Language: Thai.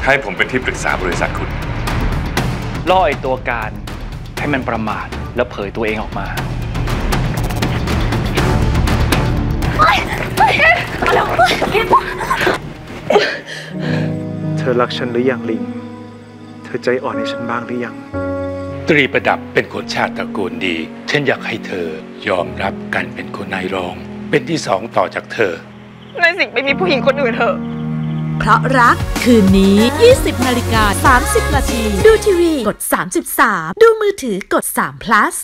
ให้ผมเป็นที่ปรึกษาบริษัทคุณล่อไอ้ตัวการให้มันประมาทแล้วเผยตัวเองออกมาเธอรักฉันหรือยังลิงเธอใจอ่อนให้ฉันบ้างหรือยังตรีประดับเป็นคนชาติตระกูลดีฉันอยากให้เธอยอมรับการเป็นคนนายรองเป็นที่สองต่อจากเธอในสิ่งไม่มีผู้หญิงคนอื่นเถอะเพราะรักคืนนี้ 20:30 น.30 น.ดูทีวีกด33ดูมือถือกด3 plus